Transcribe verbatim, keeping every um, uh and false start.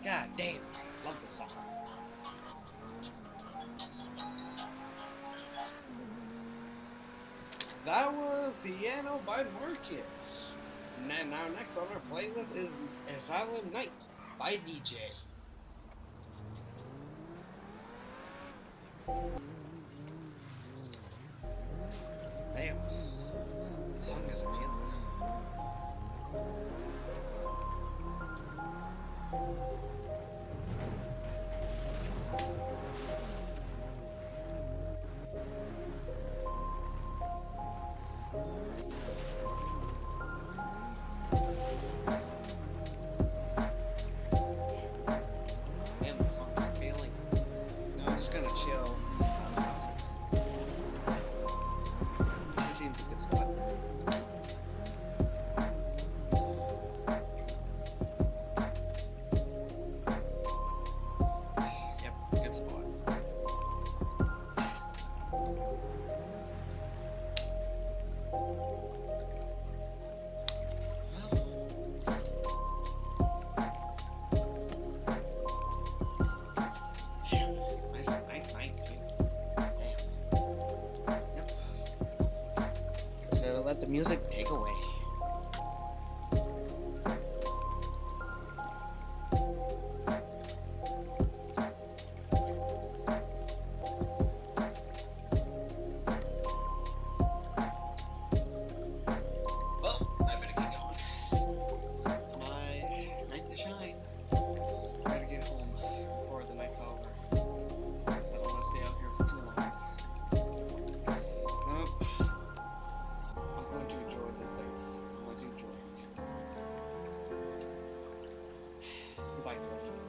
God damn. Love this song. That was Piano by Marcus. And then now next on our playlist is Asylum Night by D J. Damn. The song is amazing. Damn, the song is feeling. No, I'm just gonna chill. This seems a good spot. Yep, good spot. Nice, nice, nice, dude. Damn. Yep. Just gotta let the music take away. Well, I better get going. It's my night to shine. I gotta get home before the night's over. 'Cause I don't want to stay out here for too long. Nope. I'm going to enjoy this place. I'm going to enjoy it. Goodbye, Cliff.